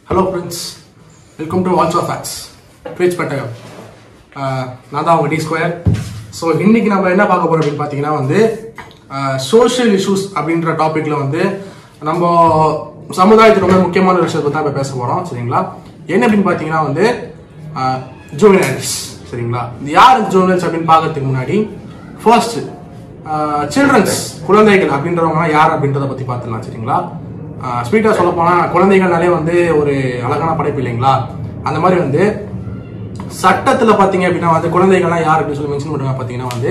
Hello friends, welcome to Watch of Facts. Preach Petagam. நான் தான் உங்க D-Square. ஸோ இன்னைக்கு நம்ம என்ன பார்க்க போறோம் அப்படின்னு பார்த்தீங்கன்னா வந்து சோஷியல் இஷ்யூஸ் அப்படின்ற டாபிக்ல வந்து நம்ம சமுதாயத்துக்கு ரொம்ப முக்கியமான விஷயத்தை பற்றி தான் பேச போறோம். சரிங்களா? என்ன அப்படின்னு பார்த்தீங்கன்னா வந்து ஜூவனைல்ஸ். சரிங்களா? இது யார் ஜூவனைல்ஸ் அப்படின்னு பார்க்கறதுக்கு முன்னாடி ஃபர்ஸ்ட் சில்ட்ரன்ஸ் குழந்தைகள் அப்படின்றவங்க யார் அப்படின்றத பத்தி பார்த்துலாம். சரிங்களா? ஸ்வீட்டா சொல்ல போனா குழந்தைகள்னாலே வந்து ஒரு அழகான படைப்பு இல்லைங்களா? அந்த மாதிரி வந்து சட்டத்துல பாத்தீங்க அப்படின்னா வந்து குழந்தைகள்லாம் யார் அப்படின்னு சொல்லி மென்ஷன் பண்ணுவாங்க. பாத்தீங்கன்னா வந்து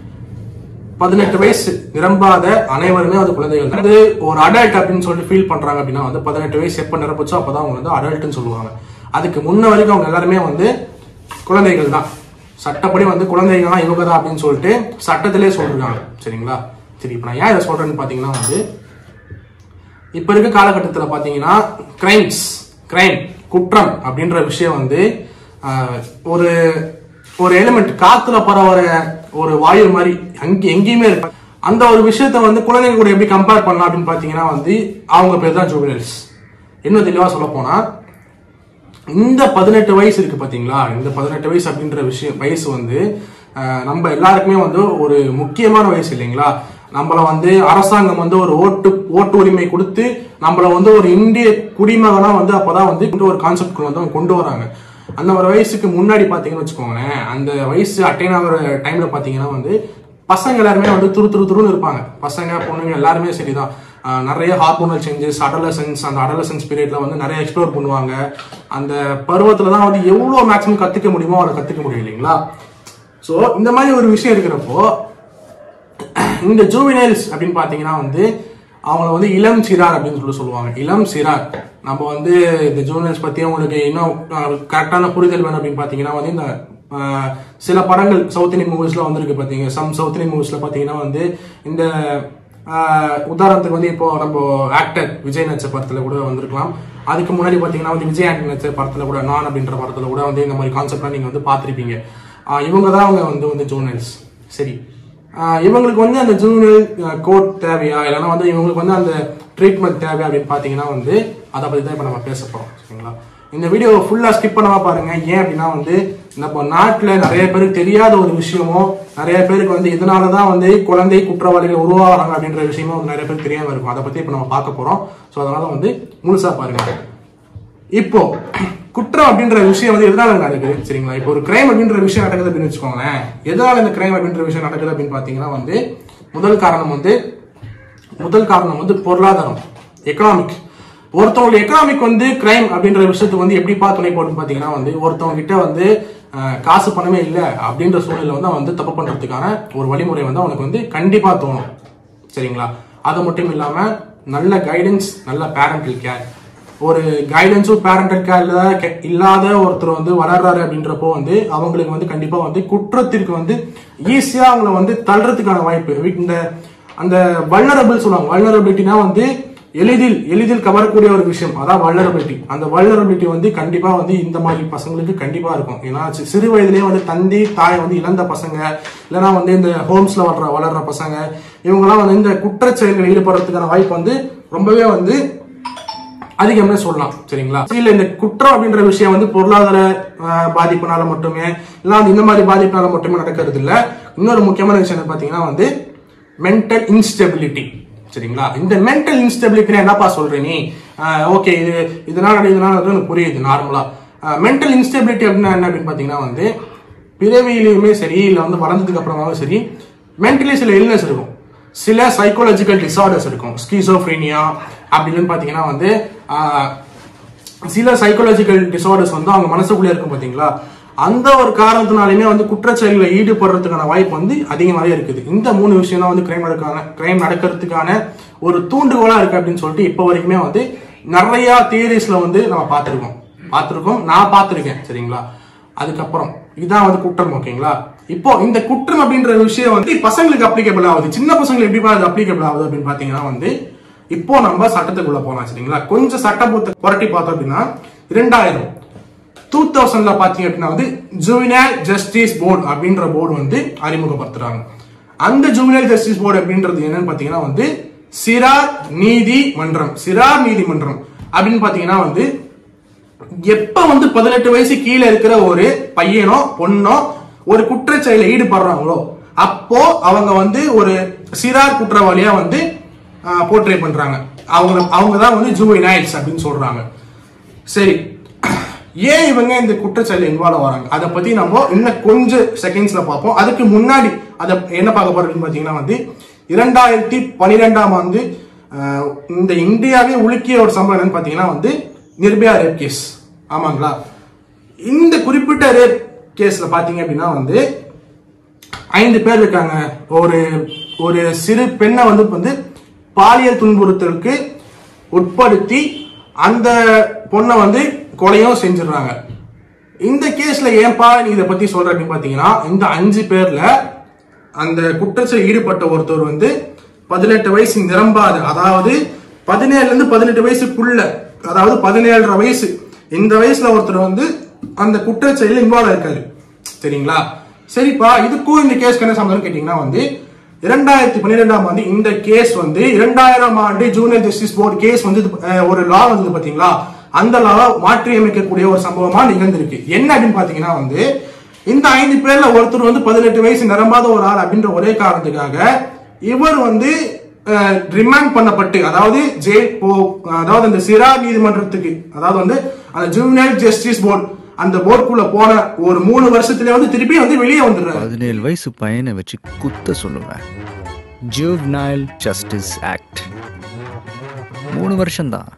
18 வயசு நிரம்பாத அனைவருமே வந்து குழந்தைகள் வந்து ஒரு அடல்ட் அப்படின்னு சொல்லிட்டு ஃபீல் பண்றாங்க அப்படின்னா வந்து 18 வயசு எப்ப நிரப்பிச்சோ அப்பதான் அவங்க வந்து அடல்ட்னு சொல்லுவாங்க. அதுக்கு முன்ன வரைக்கும் அவங்க எல்லாருமே வந்து குழந்தைகள் தான். சட்டப்படி வந்து குழந்தைகள் தான் இவங்க தான் அப்படின்னு சொல்லிட்டு சட்டத்திலே சொல்றாங்க. சரிங்களா? சரி, இப்ப நான் ஏன் இதை சொல்றேன்னு பாத்தீங்கன்னா வந்து இப்ப இருக்க காலகட்டத்தில் பாத்தீங்கன்னா கிரைம் குற்றம் அப்படின்ற விஷயம் வந்து ஒரு ஒரு எலிமெண்ட் காத்துல பரவற ஒரு வாயு மாதிரி எங்கேயுமே இருக்கு. அந்த ஒரு விஷயத்த வந்து குழந்தைங்க கூட எப்படி கம்பேர் பண்ணலாம் அப்படின்னு பாத்தீங்கன்னா வந்து அவங்க பேர் தான் ஜுவனைல்ஸ். இன்னும் தெளிவா சொல்ல போனா இந்த 18 வயசு இருக்கு பாத்தீங்களா, இந்த 18 வயசு அப்படின்ற வயசு வந்து நம்ம எல்லாருக்குமே வந்து ஒரு முக்கியமான வயசு இல்லைங்களா? நம்மள வந்து அரசாங்கம் வந்து ஒரு ஓட்டு உரிமை கொடுத்து நம்மள வந்து ஒரு இந்திய குடிமகனா வந்து அப்பதான் வந்து ஒரு கான்செப்ட் வந்து கொண்டு வராங்க. அந்த ஒரு வயசுக்கு முன்னாடி பாத்தீங்கன்னு வச்சுக்கோங்களேன், அந்த வயசு அட்டைன் ஆகிற டைம்ல பாத்தீங்கன்னா வந்து பசங்க எல்லாருமே வந்து துருன்னு இருப்பாங்க. பசங்க பொண்ணுங்க எல்லாருமே சரிதான். நிறைய ஹார்மோனல் சேஞ்சஸ், அந்த அடலசன்ஸ் பீரியட்ல வந்து நிறைய எக்ஸ்ப்ளோர் பண்ணுவாங்க. அந்த பருவத்துலதான் வந்து எவ்வளவு மேக்ஸிமம் கத்துக்க முடியுமோ அவளை கத்துக்க முடியும் இல்லைங்களா? சோ இந்த மாதிரி ஒரு விஷயம் இருக்கிறப்போ இந்த ஜூவனைல்ஸ் அப்படின்னு பாத்தீங்கன்னா வந்து அவங்க வந்து இளம் சிறார் அப்படின்னு சொல்லுவாங்க. இளம் சிறார். நம்ம வந்து இந்த ஜூவனைல்ஸ் பத்தி உங்களுக்கு இன்னும் கரெக்டான புரிதல் வேணும் அப்படின்னு பாத்தீங்கன்னா வந்து இந்த சில படங்கள் சவுத் இந்தியன் மூவிஸ்ல வந்திருக்கு பாத்தீங்க. சவுத் இந்தியன் மூவிஸ்ல பாத்தீங்கன்னா வந்து இந்த உதாரணத்துக்கு வந்து இப்போ நம்ம ஆக்டர் விஜய் நடிச்ச படத்துல கூட வந்திருக்கலாம். அதுக்கு முன்னாடி பாத்தீங்கன்னா வந்து விஜய் ஆண்டனி நடிச்ச படத்துல கூட நான் அப்படின்ற படத்துல கூட வந்து இந்த மாதிரி கான்செப்ட்லாம் நீங்க வந்து பாத்திருப்பீங்க. இவங்க தான் அவங்க வந்து ஜூவனைல்ஸ். சரி, இவங்களுக்கு வந்து அந்த ஜூவனைல் கோட் தேவையா இல்லைன்னா வந்து இவங்களுக்கு வந்து அந்த ட்ரீட்மெண்ட் தேவையா அப்படின்னு பாத்தீங்கன்னா வந்து அதை பத்தி தான் இப்ப நம்ம பேச போறோம். சரிங்களா? இந்த வீடியோ ஃபுல்லா ஸ்கிப் பண்ணாம பாருங்க. ஏன் அப்படின்னா வந்து நம்ம நாட்டுல நிறைய பேருக்கு தெரியாத ஒரு விஷயமோ, நிறைய பேருக்கு வந்து இதனாலதான் வந்து குழந்தை குற்றவாளிகள் உருவாகிறாங்க அப்படின்ற விஷயமும் வந்து நிறைய பேருக்கு தெரியாம இருக்கும். அதை பத்தி இப்ப நம்ம பார்க்க போறோம். ஸோ அதனால வந்து முழுசா பாருங்க. இப்போ குற்றம் அப்படின்ற விஷயம் வந்து எதனால நடக்குது? சரிங்களா? இப்போ ஒரு கிரைம் அப்படின்ற விஷயம் நடக்குது அப்படின்னு வச்சுக்கோங்களேன். எதனால இந்த கிரைம் அப்படின்ற விஷயம் நடக்குது அப்படின்னு பாத்தீங்கன்னா வந்து முதல் காரணம் வந்து பொருளாதாரம், எக்கனாமிக். ஒருத்தவங்க எக்கனாமிக் வந்து கிரைம் அப்படின்ற விஷயத்துக்கு வந்து எப்படி துணை போட்டு பாத்தீங்கன்னா வந்து ஒருத்தவங்க கிட்ட வந்து காசு பணமே இல்லை அப்படின்ற சூழ்நிலை வந்து அவன் வந்து தப்பு பண்றதுக்கான ஒரு வழிமுறை வந்து அவனுக்கு வந்து கண்டிப்பா தோணும். சரிங்களா? அது மட்டும் இல்லாம நல்ல கைடன்ஸ், நல்ல பேரண்டல் கேர். ஒரு கைடன்ஸும் பேரண்டல் கேர் இல்லாத ஒருத்தர் வந்து வளர்றாரு அப்படின்றப்போ வந்து அவங்களுக்கு வந்து கண்டிப்பா வந்து குற்றத்திற்கு வந்து ஈஸியா அவங்களை வந்து தள்ளுறதுக்கான வாய்ப்பு. இந்த அந்த வல்னரபிள் சொல்லுவாங்க. வல்னரபிலிட்டினா வந்து எளிதில் கவரக்கூடிய ஒரு விஷயம், அதான் வல்னரபிலிட்டி. அந்த வல்னரபிலிட்டி வந்து கண்டிப்பா வந்து இந்த மாதிரி பசங்களுக்கு கண்டிப்பா இருக்கும். ஏன்னா சிறு வயதிலேயே வந்து தந்தை தாயை வந்து இழந்த பசங்க, இல்லைன்னா வந்து இந்த ஹோம்ஸ்ல வளர்ற பசங்க, இவங்கெல்லாம் வந்து இந்த குற்றச்செயல்களில் ஈடுபடுறதுக்கான வாய்ப்பு வந்து ரொம்பவே வந்து அதிகமே சொல்லலாம். சரிங்களா? இல்ல இந்த குற்றம் அப்படின்ற விஷயம் வந்து பொருளாதார பாதிப்புனால மட்டுமே இல்ல இந்த மாதிரி பாதிப்புனால மட்டுமே நடக்கிறது இல்ல. இன்னொரு முக்கியமான விஷயம் பாத்தீங்கன்னா வந்து மென்டல் இன்ஸ்டெபிலிட்டி. சரிங்களா? இந்த மென்டல் இன்ஸ்டெபிலிட்டி என்னப்பா சொல்ற நீ? ஓகே, இதனால புரியுது. நார்மலா மென்டல் இன்ஸ்டெபிலிட்டி அப்படின்னா என்ன அப்படின்னு பாத்தீங்கன்னா வந்து பிறவியிலுமே சரி இல்ல வந்து வளர்ந்ததுக்கு அப்புறமாவும் சரி மென்டலி சில இல்னஸ் இருக்கும், சில சைக்காலஜிக்கல் டிசார்டர்ஸ் இருக்கும். ஸ்கிசோஃப்ரீனியா அப்படின்னு பாத்தீங்கன்னா வந்து சில சைக்காலஜிக்கல் டிசார்டர்ஸ் வந்து அவங்க மனசுக்குள்ளே இருக்கும் பாத்தீங்களா? அந்த ஒரு காரணத்தினாலுமே வந்து குற்றச்செயல்களை ஈடுபடுறதுக்கான வாய்ப்பு வந்து அதிகமாகவே இருக்குது. இந்த 3 விஷயம் தான் வந்து கிரைம் நடக்கிறதுக்கான ஒரு தூண்டுகோலா இருக்கு அப்படின்னு சொல்லிட்டு இப்போ வரைக்குமே வந்து நிறைய தியரிஸ்ல வந்து நம்ம பார்த்திருக்கோம். நான் பார்த்திருக்கேன். சரிங்களா? அதுக்கப்புறம் இதுதான் வந்து குற்றம். ஓகேங்களா? இப்போ இந்த குற்றம் அப்படின்ற விஷயம் வந்து பசங்களுக்கு அப்ளிகபிள் ஆகுது. சின்ன பசங்களுக்கு எப்படி அது அப்ளிகபிள் ஆகுது அப்படின்னு பாத்தீங்கன்னா வந்து இப்போ நம்ம சட்டத்துக்குள்ள போலாம். சரிங்களா? கொஞ்சம் சட்டத்தை புரட்டி பார்த்தோம் அப்படின்னா 2000 பாத்தீங்க அப்படின்னா வந்து ஜுவனைல் ஜஸ்டிஸ் போர்டு அப்படின்ற போர்டு வந்து அறிமுகப்படுத்துறாங்க. அந்த ஜுவனைல் ஜஸ்டிஸ் போர்டு அப்படின்றது என்னன்னு பாத்தீங்கன்னா வந்து சிறார் நீதிமன்றம் அப்படின்னு பாத்தீங்கன்னா வந்து எப்ப வந்து 18 வயசு கீழே இருக்கிற ஒரு பையனோ பொண்ணோ ஒரு குற்றச்செயல ஈடுபடுறாங்களோ அப்போ அவங்க வந்து ஒரு சிறார் குற்றவாளியா வந்து போர்ட்ரே பண்றாங்க. அவங்க தான் வந்து ஜுவைனைல்ஸ் அப்படின்னு சொல்றாங்க. சரி, ஏன் இவங்க இந்த குற்றச்செயல இன்வால்வ் வராங்க அதை பத்தி நம்ம இன்னும் கொஞ்சம் செகண்ட்ஸ்ல பார்ப்போம். அதுக்கு முன்னாடி அதை என்ன பார்க்க போறோம் பாத்தீங்கன்னா வந்து 2012ஆம் ஆண்டு இந்த இந்தியாவே உலுக்கிய ஒரு சம்பவம் என்னன்னு பாத்தீங்கன்னா வந்து நிர்பயா ரேப் கேஸ். ஆமாங்களா? இந்த குறிப்பிட்ட ரேப் கேஸ்ல பாத்தீங்க அப்படின்னா வந்து 5 பேர் இருக்காங்க. ஒரு சிறு பெண்ணை வந்து பாலியல் துன்புறுத்தலுக்கு உட்படுத்தி அந்த பொண்ணை வந்து கொலையும் செஞ்சிடறாங்க. இந்த கேஸ்ல ஏன்பா நீ இதை பத்தி சொல்ற அப்படின்னு பாத்தீங்கன்னா இந்த 5 பேர்ல அந்த குற்றத்தில் ஈடுபட்ட ஒருத்தர் வந்து 18 வயசு நிரம்பாத, அதாவது 17ல இருந்து 18 வயசுக்குள்ள, அதாவது 17.5 வயசு, இந்த வயசுல ஒருத்தர் வந்து அந்த குற்றச்செயலில் இன்வால்வ் ஆயிருக்காரு. சரிங்களா? சரிப்பா, இதுக்கும் இந்த கேஸ்க்கு என்ன சம்பந்தம் கேட்டீங்கன்னா வந்து 2012ஆம் ஆண்டு இந்த கேஸ் வந்து 2000ஆம் ஆண்டு ஜூனியர் ஜஸ்டிஸ் போர்டு கேஸ் வந்து ஒரு லா வந்து பாத்தீங்களா, அந்த லாவை மாற்றி அமைக்கக்கூடிய ஒரு சம்பவமா நிகழ்ந்திருக்கு. என்ன அப்படின்னு பாத்தீங்கன்னா வந்து இந்த 5 பேர்ல ஒருத்தர் வந்து 18 வயசு நிரம்பாத ஒரு ஆள் அப்படின்ற ஒரே காரணத்துக்காக இவர் வந்து ரிமாண்ட் பண்ணப்பட்டு, அதாவது அதாவது அந்த சிறார் நீதிமன்றத்துக்கு, அதாவது வந்து அந்த ஜூனியர் ஜஸ்டிஸ் போர்டு அந்த போர்டுக்குள்ள போன ஒரு 3 வருஷத்துல வந்து திருப்பி வந்து வெளியே வந்துடுறாரு. 17 வயசு பையனை வச்சு குத்த சொல்லுவேன். ஜுவனைல் ஜஸ்டிஸ் ஆக்ட் 3 வருஷம் தான்.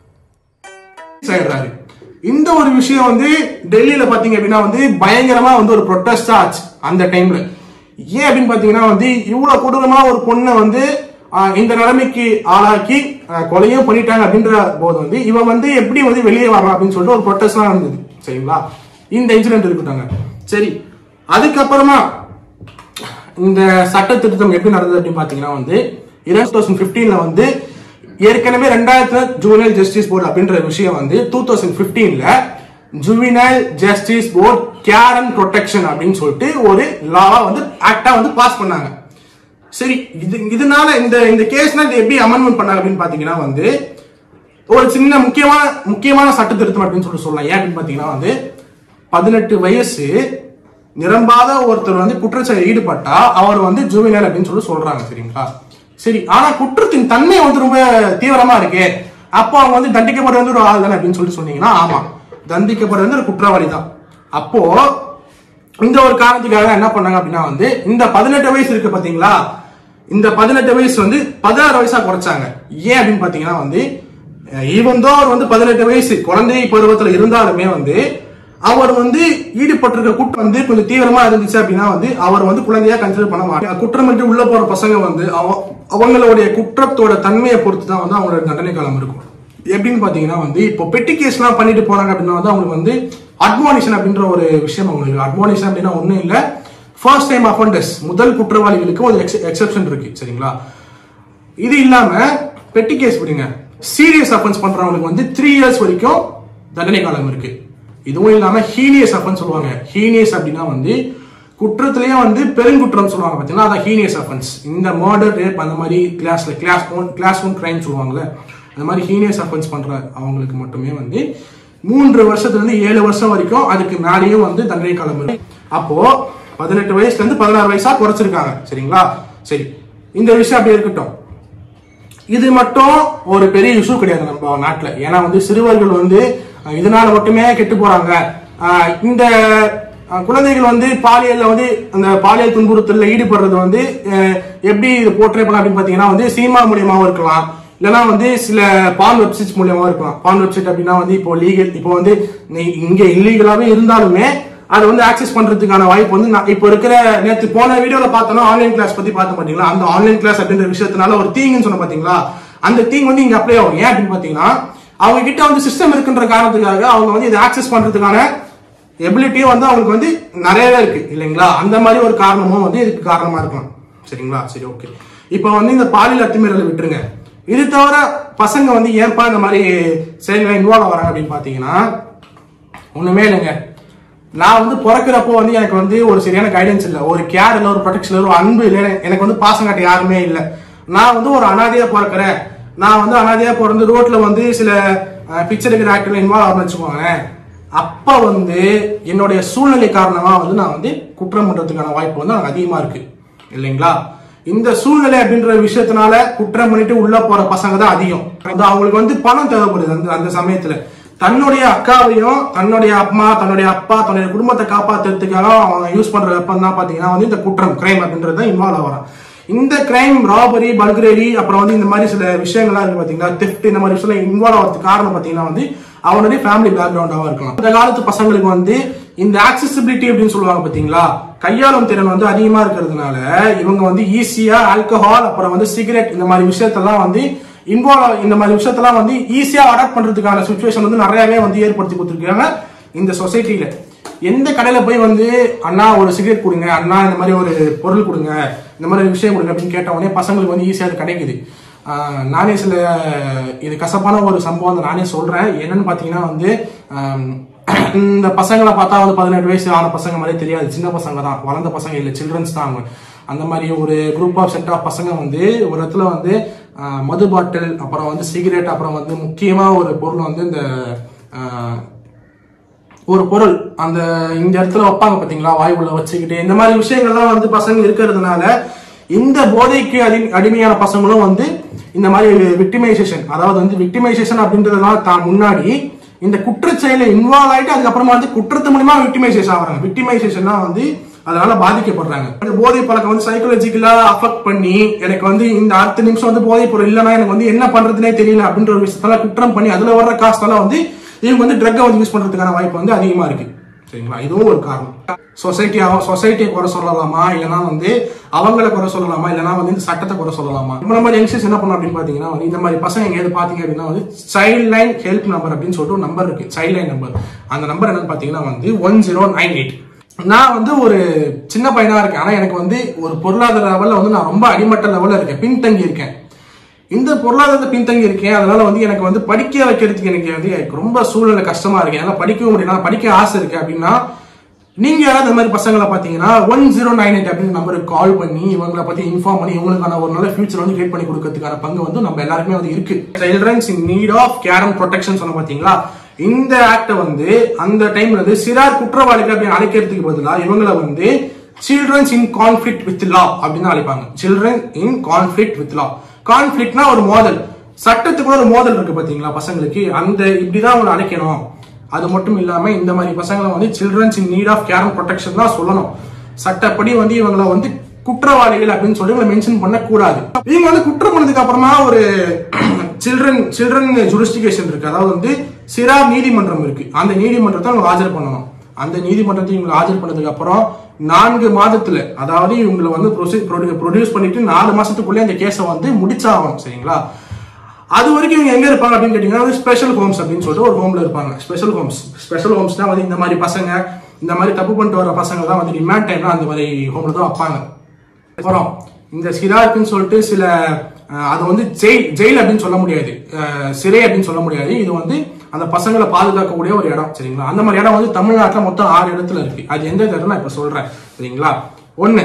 இந்த ஒரு விஷயம் வந்து டெல்லியில பாத்தீங்க அப்படின்னா வந்து பயங்கரமா வந்து ஒரு ப்ரொட்டஸ்டா ஆச்சு அந்த டைம்ல. ஏன் அப்படின்னு பாத்தீங்கன்னா வந்து இவ்வளவு கொடூரமா ஒரு பொண்ணை வந்து இந்த நிலைமைக்கு ஆளாக்கி கொலையும் பண்ணிட்டாங்க அப்படின்ற போது வந்து இவன் வந்து எப்படி வந்து வெளியே வரலாம் அப்படின்னு சொல்லிட்டு ஒரு ப்ரொட்டஸ்ட்லாம் இருந்தது. சரிங்களா? இந்த இன்சிடென்ட் இருக்கட்டாங்க. சரி, அதுக்கப்புறமா இந்த சட்ட திருத்தம் எப்படி நடந்தது அப்படின்னு பாத்தீங்கன்னா வந்து 2015ல வந்து ஏற்கனவே 2000 ஜூனியர் ஜஸ்டிஸ் போர்டு அப்படின்ற விஷயம் வந்து 2015ல juvenile justice board care and protection அப்படின்னு சொல்லிட்டு ஒரு லாவா வந்து ஆக்டா வந்து பாஸ் பண்ணாங்க. சரி, இதனால இந்த கேஸ்ல எப்படி அமெண்ட்மெண்ட் பண்ணாங்க அப்படின்னு பாத்தீங்கன்னா வந்து ஒரு சின்ன முக்கியமான சட்ட திருத்தம் அப்படின்னு சொல்லலாம். ஏன் அப்படின்னு பாத்தீங்கன்னா வந்து 18 வயசு நிரம்பாத ஒருத்தர் வந்து குற்றச்செயலில் ஈடுபட்டா அவர் வந்து ஜுவனைல் அப்படின்னு சொல்லி சொல்றாங்க. சரிங்களா? சரி, ஆனா குற்றத்தின் தன்மை வந்து ரொம்ப தீவிரமா இருக்கு, அப்போ அவங்க வந்து தண்டிக்கப்படுறது வந்து ஒரு ஆள் தானே அப்படின்னு சொல்லிட்டு சொன்னீங்கன்னா, ஆமா, தண்டிக்கப்படுறது வந்து ஒரு குற்றவாளி தான். அப்போ இந்த ஒரு காரணத்துக்காக என்ன பண்ணாங்க அப்படின்னா வந்து இந்த 18 வயசு இருக்கு பாத்தீங்களா, இந்த 18 வயசு வந்து 16 வயசா குறைச்சாங்க. ஏன் அப்படின்னு பாத்தீங்கன்னா வந்து ஈவன் தோ அவர் வந்து 18 வயசு குழந்தை பருவத்துல இருந்தாலுமே வந்து அவர் வந்து ஈடுபட்டிருக்க குற்றம் வந்து கொஞ்சம் தீவிரமா இருந்துச்சு அப்படின்னா வந்து அவர் வந்து குழந்தையா கன்சிடர் பண்ண மாட்டாங்க. குற்றமின்றி உள்ள போற பசங்க வந்து அவங்களுடைய குற்றத்தோட தன்மையை பொறுத்து தான் வந்து அவங்களோட தண்டனை காலம் இருக்கும். எப்படின்னு பாத்தீங்கன்னா வந்து இப்போ பெட்டி கேஸ் எல்லாம் பண்ணிட்டு போறாங்க அப்படின்னா வந்து அவங்களுக்கு வந்து அட்மானிஷன் அப்படின்ற ஒரு விஷயம் அவங்களுக்கு. அட்மானிஷன் அப்படின்னா ஒண்ணும் இல்ல, ஃபர்ஸ்ட் டைம் அஃபெண்டர்ஸ், முதல் குற்றவாளிகளுக்கு ஒரு எக்ஸெப்ஷன் இருக்கு. சரிங்களா? இது இல்லாம பெட்டி கேஸ் விடுங்க, சீரியஸ் அஃபென்ஸ் பண்றவங்களுக்கு வந்து 3 years வரைக்கும் தண்டனை காலம் இருக்கு. இதுவும் இல்லாம ஹீனியஸ் அஃபென்ஸ் சொல்லுவாங்க. ஹீனியஸ் அப்படின்னா வந்து குற்றத்திலேயே வந்து பெருங்குற்றம் சொல்லுவாங்க பாத்தீங்கன்னா, அதான் ஹீனியஸ் அஃபென்ஸ். இந்த மர்டர், ரேப் அந்த மாதிரி கிளாஸ் ஒன் கிரைம் சொல்லுவாங்கல்ல, அந்த மாதிரி ஹீனியஸ் அஃபென்ஸ் பண்ற அவங்களுக்கு மட்டுமே வந்து 3 வருஷத்துல இருந்து 7 வருஷம் வரைக்கும், அதுக்கு மேலேயும் வந்து தண்டனை காலம் இருக்கு. அப்போ 18 வயசுல இருந்து 16 வயசா குறைச்சிருக்காங்க. சரிங்களா? சரி, இந்த விஷயம் அப்படியே இருக்கட்டும். இது மட்டும் ஒரு பெரிய இஷ்யூ கிடையாது நம்ம நாட்டுல. ஏன்னா வந்து சிறுவர்கள் வந்து இதனால மட்டுமே கெட்டு போறாங்க. இந்த குழந்தைகள் வந்து பாலியல்ல வந்து அந்த பாலியல் துன்புறுத்தல ஈடுபடுறது வந்து எப்படி இது போர்ட்ரே பண்ணலாம் அப்படின்னு பாத்தீங்கன்னா வந்து சினிமா மூலியமாவும் இருக்கலாம், இல்லைன்னா வந்து சில பான் வெப்சைட்ஸ் மூலியமாவும் இருக்கலாம். பான் வெப்சைட் அப்படின்னா வந்து இப்போ வந்து இங்க இல்லீகலாவே இருந்தாலுமே அதை வந்து ஆக்சஸ் பண்றதுக்கான வாய்ப்பு வந்து இப்போ இருக்கிற நேற்று போன வீடியோல பார்த்தோம்னா ஆன்லைன் கிளாஸ் பத்தி பார்த்து பாத்தீங்களா, அந்த ஆன்லைன் கிளாஸ் அப்படின்ற விஷயத்தினால ஒரு தீங்குன்னு சொன்ன பாத்தீங்களா, அந்த தீங்கு வந்து இங்க அப்ளை ஆகும். ஏன் அப்படின்னு பாத்தீங்கன்னா அவங்க கிட்ட வந்து சிஸ்டம் இருக்குன்ற காரணத்துக்காக அவங்க வந்து இதை ஆக்சஸ் பண்றதுக்கான எபிலிட்டியும் வந்து அவங்களுக்கு வந்து நிறையவே இருக்கு இல்லைங்களா. அந்த மாதிரி ஒரு காரணமும் வந்து இதுக்கு காரணமா இருக்கலாம். சரிங்களா? சரி, ஓகே. இப்போ வந்து இந்த பாலியல் அத்துமீறலை விட்டுருங்க. இது தவிர பசங்க வந்து ஏன்பா இந்த மாதிரி செயல்களை இன்வால்வ் ஆகிறாங்க அப்படின்னு பாத்தீங்கன்னா ஒண்ணுமே இல்லைங்க. நான் வந்து பிறக்கிறப்போ வந்து எனக்கு வந்து ஒரு சரியான கைடன்ஸ் இல்லை, ஒரு கேர் இல்லை, ஒரு ப்ரொடெக்ஷன் இல்லை, ஒரு அன்பு இல்லை, எனக்கு வந்து பாசம் காட்ட யாருமே இல்லை. நான் வந்து ஒரு அனாதையா பிறக்கிறேன். நான் வந்து அனாதையா பிறந்து ரோட்ல வந்து சில பிக்சர் எடுக்கிற ஆக்டர்ல இன்வால்வ் ஆகணும்னு வச்சுக்கோங்க. அப்ப வந்து என்னுடைய சூழ்நிலை காரணமா வந்து நான் வந்து குற்றம் பண்றதுக்கான வாய்ப்பு வந்து எனக்கு அதிகமா இருக்கு இல்லைங்களா. இந்த சூழ்நிலை அப்படின்ற விஷயத்தினால குற்றம் பண்ணிட்டு உள்ள போற பசங்க தான் அதிகம். அவங்களுக்கு வந்து பணம் தேவைப்படுது அந்த சமயத்துல. தன்னுடைய அக்காவையும் தன்னுடைய அம்மா தன்னுடைய அப்பா தன்னுடைய குடும்பத்தை காப்பாற்றுறதுக்காக அவங்க யூஸ் பண்ற வெப்பன் தான் பாத்தீங்கன்னா வந்து இந்த குற்றம் கிரைம் அப்படின்றது இன்வால்வ் ஆகிறான். இந்த கிரைம் ராபரி பல்கரேரி அப்புறம் வந்து இந்த மாதிரி சில விஷயங்கள்லாம் இருக்கு பாத்தீங்கன்னா தெஃப்ட் இந்த மாதிரி விஷயம் இன்வால்வ் ஆகிறதுக்கு காரணம் பாத்தீங்கன்னா வந்து அவனுடைய ஃபேமிலி பேக்ரவுண்டாவா இருக்கலாம். இந்த காலத்து பசங்களுக்கு வந்து இந்த ஆக்சசிபிலிட்டி அப்படின்னு சொல்லுவாங்க பாத்தீங்களா, கையாளும் திறன் வந்து அதிகமா இருக்கிறதுனால இவங்க வந்து ஈஸியா ஆல்கஹால் அப்புறம் வந்து சிகரெட் இந்த மாதிரி விஷயத்தெல்லாம் வந்து இந்த மாதிரி விஷயத்தெல்லாம் வந்து ஈஸியா அடாப்ட் பண்றதுக்கான சிச்சுவேஷன் வந்து நிறையவே வந்து ஏற்படுத்தி கொடுத்துருக்காங்க இந்த சொசைட்டில. எந்த கடையில போய் வந்து அண்ணா ஒரு சிகரெட் கொடுங்க, அண்ணா இந்த மாதிரி ஒரு பொருள் கொடுங்க, இந்த மாதிரி விஷயம் கொடுங்க அப்படின்னு கேட்ட உடனே பசங்களுக்கு வந்து ஈஸியா அது கிடைக்குது. நானே சில இது கசப்பான ஒரு சம்பவம் நானே சொல்றேன். என்னன்னு பாத்தீங்கன்னா வந்து இந்த பசங்களை பார்த்தா வந்து 18 வயசு ஆன பசங்க மாதிரி தெரியாது, சின்ன பசங்க தான், வளர்ந்த பசங்க இல்லை, சில்ட்ரன்ஸ் தான் அவங்க. அந்த மாதிரி ஒரு குரூப் ஆஃப் செட் ஆஃப் பசங்க வந்து ஒரு இடத்துல வந்து மது பாட்டில் அப்புறம் வந்து சிகரெட் அப்புறம் வந்து முக்கியமா ஒரு பொருள் வந்து இந்த ஒரு பொருள் அந்த இந்த இடத்துல வைப்பாங்க பாத்தீங்களா, வாயுக்குள்ள வச்சுக்கிட்டு இந்த மாதிரி விஷயங்கள்லாம் வந்து பசங்க இருக்கிறதுனால இந்த போதைக்கு அடிமையான பசங்களும் வந்து இந்த மாதிரி விக்டிமைசேஷன், அதாவது வந்து விக்டிமைசேஷன் அப்படின்றதுனால தான் முன்னாடி இந்த குற்றச்செயல இன்வால்வ் ஆயிட்டு அதுக்கப்புறமா வந்து குற்றத்து மூலமா விக்டிமைசேஷன் ஆகிறாங்க. விக்டிமைசேஷனா வந்து அதனால பாதிக்கப்படுறாங்க. போதை பழக்கம் வந்து சைக்காலஜிக்கலா அஃபெக்ட் பண்ணி எனக்கு வந்து இந்த அடுத்த நிமிஷம் வந்து போதை பொருள் இல்லைன்னா எனக்கு வந்து என்ன பண்றதுனே தெரியல அப்படின்ற ஒரு விஷயத்தால குற்றம் பண்ணி அதுல வர்ற காசால வந்து இவங்க வந்து ட்ரக்கை வந்து யூஸ் பண்றதுக்கான வாய்ப்பு வந்து அதிகமா இருக்கு. சரிங்களா, இதுவும் ஒரு காரணம். சொசைட்டியை குறை சொல்லலாமா, இல்லைன்னா வந்து அவங்களை குறை சொல்லலாமா, இல்லைன்னா வந்து இந்த சட்டத்தை குறை சொல்லலாமா. இந்த மாதிரி யங்ஸ்டர்ஸ் என்ன பண்ணணும் அப்படின்னு பாத்தீங்கன்னா வந்து இந்த மாதிரி பசங்க எங்கேயாவது பாத்தீங்க அப்படின்னா வந்து சைல்ட் லைன் ஹெல்ப் நம்பர் அப்படின்னு சொல்லிட்டு ஒரு நம்பர் இருக்கு, சைல்ட் லைன் நம்பர். அந்த நம்பர் என்னன்னு பாத்தீங்கன்னா வந்து 1098. நான் வந்து ஒரு சின்ன பையனா இருக்கேன், ஆனா எனக்கு வந்து ஒரு பொருளாதார லெவல்ல வந்து நான் ரொம்ப அடிமட்ட லெவல்ல இருக்கேன், பின்தங்கி இருக்கேன். இந்த பொருளாதாரத்தை பின்தங்கி இருக்கேன். அதனால வந்து எனக்கு வந்து படிக்க வைக்கிறதுக்கு எனக்கு வந்து ரொம்ப சூழ்நிலை கஷ்டமா இருக்கு. அதனால படிக்கவும் முடியும், படிக்க ஆசை இருக்கு அப்படின்னா நீங்க யாராவது இந்த மாதிரி பசங்களை பாத்தீங்கன்னா 1098 அப்படின்னு நம்பருக்கு கால் பண்ணி இவங்களை பத்தி இன்ஃபார்ம் பண்ணி இவங்களுக்கான ஒரு நல்ல ஃபியூச்சர் வந்து கிரியேட் பண்ணி கொடுக்கறதுக்கான பங்கு வந்து நம்ம எல்லாருக்குமே வந்து இருக்கு. Childrens in need of care and protection சொன்ன பாத்தீங்களா, இந்த ஆக்ட வந்து அந்த டைம்ல வந்து சிறார் குற்றவாளிகள் அப்படின்னு அழைக்கிறதுக்கு பதிலா இவங்களை வந்து childrens in conflict with law அப்படின்னு அழைப்பாங்க. Children in conflict with law. கான்ஃபிளிக்ட்னா ஒரு மோதல், சட்டத்துக்குள்ள ஒரு மோதல் இருக்கு பாத்தீங்களா பசங்களுக்கு, அந்த இப்படிதான் அவங்க அழைக்கணும். அது மட்டும் இல்லாம இந்த மாதிரி பசங்களை வந்து childrens in need of care and protection தான் சொல்லணும். சட்டப்படி வந்து இவங்களை வந்து குற்றவாளிகள் அப்படின்னு சொல்லி இவங்களை மென்ஷன் பண்ணக்கூடாது. இவங்க வந்து குற்றம் பண்ணதுக்கு அப்புறமா ஒரு சில்ட்ரன் ஜுடிஸ்டிகேஷன் இருக்கு, அதாவது வந்து சிறார் நீதிமன்றம் இருக்கு. அந்த நீதிமன்றத்தை அவங்க ஆஜர் பண்ணணும். அந்த நீதிமன்றத்தை இவங்களை ஆஜர் பண்ணதுக்கு அப்புறம் 4 மாதத்துல, அதாவது இவங்களை வந்து ப்ரொடியூஸ் பண்ணிட்டு 4 மாசத்துக்குள்ளே அந்த கேஸை வந்து முடிச்சாகணும். சரிங்களா, அது வரைக்கும் இவங்க எங்க இருப்பாங்க அப்படின்னு கேட்டீங்கன்னா ஸ்பெஷல் ஹோம்ஸ் அப்படின்னு சொல்லிட்டு ஒரு ஹோம்ல இருப்பாங்க. ஸ்பெஷல் ஹோம்ஸ் தான் வந்து இந்த மாதிரி பசங்க, இந்த மாதிரி தப்பு பண்ணிட்டு வர பசங்க தான் வந்து ரிமாண்ட் டைம்ல அந்த மாதிரி ஹோம்ல தான் வைப்பாங்க. அப்புறம் இந்த சிறாருக்குன்னு சொல்லிட்டு சில அது வந்து ஜெயில் அப்படின்னு சொல்ல முடியாது, சிறை அப்படின்னு சொல்ல முடியாது. இது வந்து அந்த பசங்களை பாதுகாக்கக்கூடிய ஒரு இடம். சரிங்களா, அந்த மாதிரி இடம் வந்து தமிழ்நாட்டில் மொத்தம் 6 இடத்துல இருக்கு. அது எந்த இடம் நான் இப்ப சொல்றேன். சரிங்களா, 1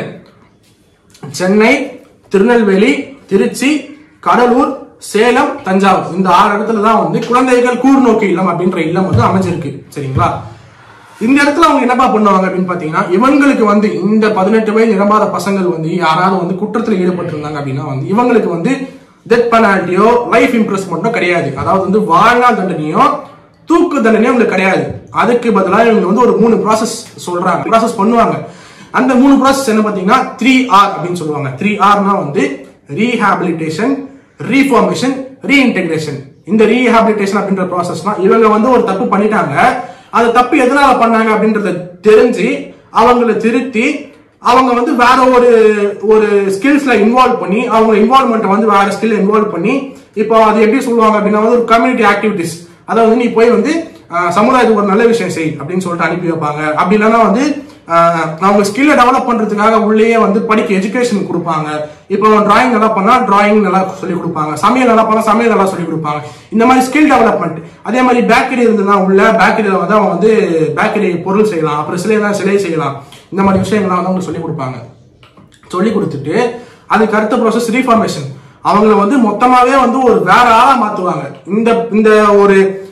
சென்னை, திருநெல்வேலி, திருச்சி, கடலூர், சேலம், தஞ்சாவூர். இந்த 6 இடத்துல தான் வந்து குழந்தைகள் கூர்நோக்கு இல்லம் அப்படின்ற இல்லம் வந்து அமைஞ்சிருக்கு. சரிங்களா, இந்த இடத்துல அவங்க என்னப்பா பண்ணுவாங்க அப்படின்னு பாத்தீங்கன்னா இவங்களுக்கு வந்து இந்த 18 வயது நிரம்பாத பசங்கள் வந்து யாராவது வந்து குற்றத்தில் ஈடுபட்டு இருந்தாங்க அப்படின்னா வந்து இவங்களுக்கு வந்து டெத் பெனால்ட்டியோ லைஃப் இம்ப்ரெஸ்மெண்ட்டோ கிடையாது. அதாவது வந்து வாழ்நாள் தண்டனையோ தூக்கு தண்டனையோ உங்களுக்கு கிடையாது. அதுக்கு பதிலாக இவங்க வந்து ஒரு 3 ப்ராசஸ் சொல்றாங்க, ப்ராசஸ் பண்ணுவாங்க. அந்த 3 ப்ராசஸ் என்ன பாத்தீங்கன்னா 3R அப்படின்னு சொல்லுவாங்க. 3Rனா வந்து ரீஹாபிலிட்டேஷன், ரீஃபார்மேஷன், ரீஇன்டெகிரேஷன். இந்த ரீஹாபிலிட்டேஷன் அப்படின்ற ப்ராசஸ்னா இவங்க வந்து ஒரு தப்பு பண்ணிட்டாங்க, அந்த தப்பு எதனால பண்ணாங்க அப்படின்றத தெரிஞ்சு அவங்களை திருத்தி அவங்க வந்து வேற ஒரு ஸ்கில்ஸ்ல இன்வால்வ் பண்ணி அவங்க இன்வால்வ்மெண்ட் வந்து வேற ஸ்கில் இன்வால்வ் பண்ணி இப்போ அது எப்படி சொல்லுவாங்க அப்படின்னா வந்து ஒரு கம்யூனிட்டி ஆக்டிவிட்டிஸ், அதாவது நீ போய் வந்து சமுதாயத்துக்கு ஒரு நல்ல விஷயம் செய் அப்படின்னு சொல்லிட்டு அனுப்பி வைப்பாங்க. அப்படி இல்லைன்னா வந்து அவங்க ஸ்கில்லை டெவலப் பண்றதுக்காக உள்ளே வந்து படிக்க எஜுகேஷன் கொடுப்பாங்க. இப்போ டிராயிங் நல்லா பண்ணா டிராயிங் நல்லா சொல்லிக் கொடுப்பாங்க, சமையல் நல்லா பண்ணா சமையல் நல்லா சொல்லிக் கொடுப்பாங்க. இந்த மாதிரி ஸ்கில் டெவலப்மெண்ட். அதே மாதிரி பேக்கரி இருந்ததுன்னா உள்ள பேக்கரியில வந்து அவங்க வந்து பேக்கரி பொருள் செய்யலாம், அப்புறம் சிலை செய்யலாம். இந்த மாதிரி விஷயங்கள்லாம் வந்து அவங்க சொல்லிக் கொடுப்பாங்க. சொல்லி கொடுத்துட்டு அதுக்கு அடுத்த ப்ராசஸ் ரீஃபார்மேஷன். அவங்கள வந்து மொத்தமாவே வந்து ஒரு வேற ஆளா மாத்துவாங்க. இந்த ஒரு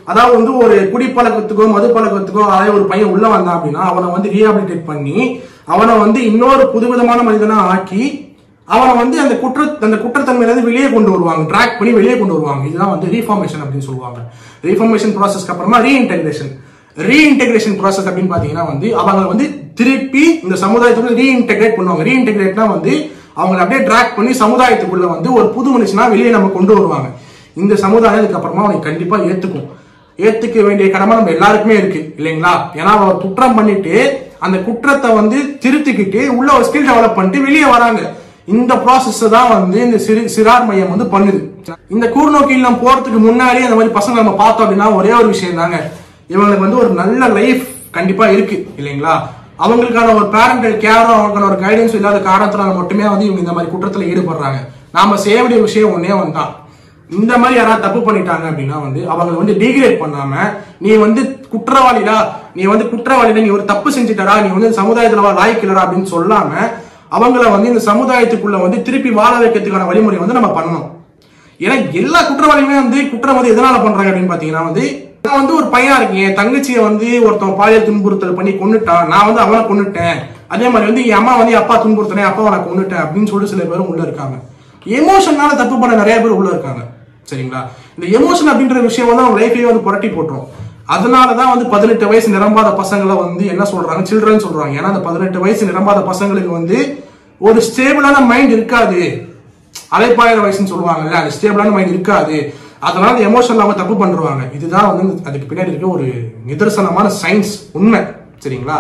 அதாவது வந்து ஒரு குடிப்பழக்கத்துக்கோ மது பழக்கத்துக்கோ அதாவது ஒரு பையன் உள்ள வந்தான் அப்படின்னா அவனை வந்து ரீஹாபிலிட்டேட் பண்ணி அவனை வந்து இன்னொரு புதுவிதமான மனிதனா ஆக்கி அவனை வந்து அந்த குற்றத்தன்மையில இருந்து வெளியே கொண்டு வருவாங்க, ட்ராக் பண்ணி வெளியே கொண்டு வருவாங்க. இதுதான் வந்து ரீஃபார்மேஷன் அப்படின்னு சொல்லுவாங்க. ரீஃபார்மேஷன் ப்ராசஸ்க்கு அப்புறமா ரீஇன்டெகிரேஷன் ப்ராசஸ் அப்படின்னு பாத்தீங்கன்னா வந்து அவங்க வந்து திருப்பி இந்த சமுதாயத்துக்குள்ள ரீஇன்டெகிரேட் பண்ணுவாங்க. ரீஇன்டெகிரேட்னா வந்து அவங்களை அப்படியே ட்ராக் பண்ணி சமுதாயத்துக்குள்ள வந்து ஒரு புது மனுஷனா வெளியே நம்ம கொண்டு வருவாங்க. இந்த சமுதாயம் அதுக்கப்புறமா அவனுக்கு கண்டிப்பா ஏத்துக்க வேண்டிய கடமை நம்ம எல்லாருக்குமே இருக்கு இல்லைங்களா? ஏன்னா அவர் குற்றம் பண்ணிட்டு அந்த குற்றத்தை வந்து திருத்திக்கிட்டு உள்ள ஒரு ஸ்கில் டெவலப் பண்ணிட்டு வெளியே வராங்க. இந்த ப்ராசஸ் தான் வந்து இந்த சிறார் மையம் வந்து பண்ணுது. இந்த கூர்நோக்கி இல்லம் போறதுக்கு முன்னாடி அந்த மாதிரி பசங்க நம்ம பார்த்தோம் அப்படின்னா ஒரே ஒரு விஷயம் தாங்க, இவங்களுக்கு வந்து ஒரு நல்ல லைஃப் கண்டிப்பா இருக்கு இல்லைங்களா? அவங்களுக்கான ஒரு பேரண்டல் கேரும் அவங்களுக்கான ஒரு கைடன்ஸ் இல்லாத காரணத்தினால மட்டுமே வந்து இவங்க இந்த மாதிரி குற்றத்துல ஈடுபடுறாங்க. நாம செய்ய வேண்டிய விஷயம் ஒன்னே ஒன்றுதான், இந்த மாதிரி யாராவது தப்பு பண்ணிட்டாங்க அப்படின்னா வந்து அவங்களை வந்து டிகிரேட் பண்ணாம நீ வந்து குற்றவாளிடா, நீ ஒரு தப்பு செஞ்சுட்டடா, நீ வந்து சமுதாயத்துல லாய்க்கில்லடா அப்படின்னு சொல்லாம அவங்கள வந்து இந்த சமுதாயத்துக்குள்ள வந்து திருப்பி வாழ வைக்கிறதுக்கான வழிமுறை வந்து நம்ம பண்ணணும். ஏன்னா எல்லா குற்றவாளியுமே வந்து குற்றம் வந்து எதனால பண்றாங்க அப்படின்னு பாத்தீங்கன்னா வந்து நான் வந்து ஒரு பையனா இருக்கேன், என் தங்கச்சியை வந்து ஒருத்தன் பாலியல் துன்புறுத்தல் பண்ணி கொன்னுட்டான், நான் வந்து அவனை கொன்னுட்டேன், அதே மாதிரி வந்து என் அம்மா வந்து அப்பா துன்புறுத்தினேன், அப்பா அவனை கொன்னுட்டேன் அப்படின்னு சொல்லிட்டு சில பேரும் உள்ள இருக்காங்க. எமோஷனால தப்பு பண்ண நிறைய பேர் உள்ள இருக்காங்க சரிங்களா? இந்த எமோஷன் அப்படின்ற விஷயம் வந்து அவங்க லைஃப்லயே வந்து புரட்டி போட்டுரும். அதனாலதான் வந்து 18 வயசு நிரம்பாத பசங்களை வந்து என்ன சொல்றாங்க, சில்ட்ரன் சொல்றாங்க. ஏன்னா அந்த 18 வயசு நிரம்பாத பசங்களுக்கு வந்து ஒரு ஸ்டேபிளான மைண்ட் இருக்காது, அலைப்பாயிர வயசுன்னு சொல்லுவாங்கல்ல, அந்த ஸ்டேபிளான மைண்ட் இருக்காது. அதனால எமோஷனல் அவங்க தப்பு பண்றாங்க. இதுதான் வந்து அதுக்கு பின்னாடி இருக்க ஒரு நிதர்சனமான சயின்ஸ் உண்மை சரிங்களா?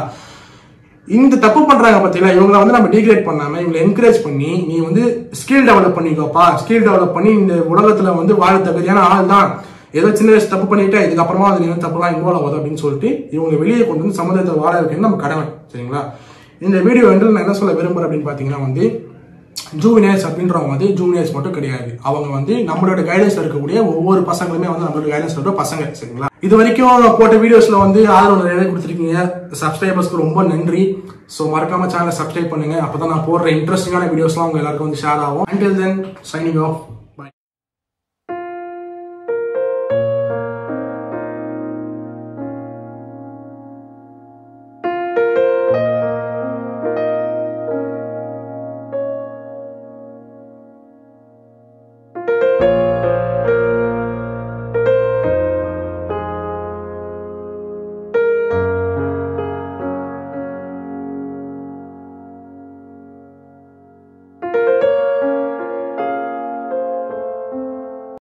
இந்த தப்பு பண்றாங்க பத்தியில இவங்களை வந்து நம்ம டிகிரேட் பண்ணாம இவங்களை என்கரேஜ் பண்ணி நீ வந்து ஸ்கில் டெவலப் பண்ணிக்கோப்பா, ஸ்கில் டெவலப் பண்ணி இந்த உலகத்துல வந்து வாழ தகுதியான ஆள் தான், ஏதோ சின்ன வயசு தப்பு பண்ணிட்டு இதுக்கப்புறமா அது நீங்க தப்புலாம் இன்வால்வ் ஆகுது அப்படின்னு சொல்லிட்டு இவங்க வெளியே கொண்டு வந்து சமுதாயத்தை வாழ வைக்கிறது நம்ம கடமை சரிங்களா? இந்த வீடியோ வந்து நான் என்ன சொல்ல விரும்புறேன் அப்படின்னு பாத்தீங்கன்னா வந்து ஜூனியர்ஸ் அப்படின்றவங்க வந்து ஜூனியர்ஸ் மட்டும் கிடையாது, அவங்க வந்து நம்மளோட கைடன்ஸ்ல இருக்கக்கூடிய ஒவ்வொரு பசங்களுமே வந்து நம்மளோட கைடன்ஸ்ல இருக்க பசங்க சரிங்களா? இது வரைக்கும் போட்ட வீடியோஸ்ல வந்து ஆதரவு நிறைய கொடுத்துருக்கீங்க, சப்ஸ்கிரைபர்ஸ்க்கு ரொம்ப நன்றி. ஸோ மறக்காம சேனலை சப்ஸ்கிரைப் பண்ணுங்க, அப்பதான் நான் போடுற இன்ட்ரெஸ்டிங்கான வீடியோஸ்லாம் உங்க எல்லாருக்கும் வந்து ஷேர் ஆகும். Until then, signing off.